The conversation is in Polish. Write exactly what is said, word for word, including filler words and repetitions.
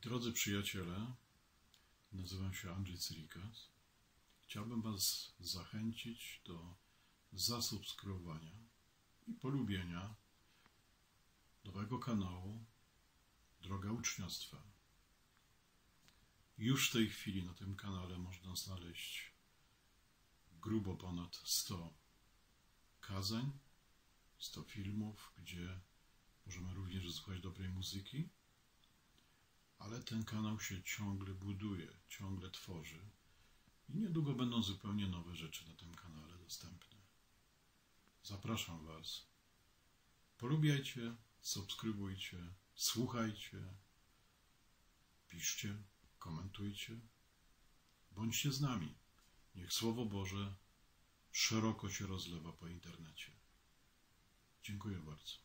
Drodzy przyjaciele, nazywam się Andrzej Cyrikas. Chciałbym Was zachęcić do zasubskrybowania i polubienia nowego kanału Droga Uczniostwa. Już w tej chwili na tym kanale można znaleźć grubo ponad sto kazań, sto filmów, gdzie możemy również słuchać dobrej muzyki, ale ten kanał się ciągle buduje, ciągle tworzy i niedługo będą zupełnie nowe rzeczy na tym kanale dostępne. Zapraszam Was. Polubiajcie, subskrybujcie, słuchajcie, piszcie, komentujcie, bądźcie z nami. Niech Słowo Boże szeroko się rozlewa po internecie. Dziękuję bardzo.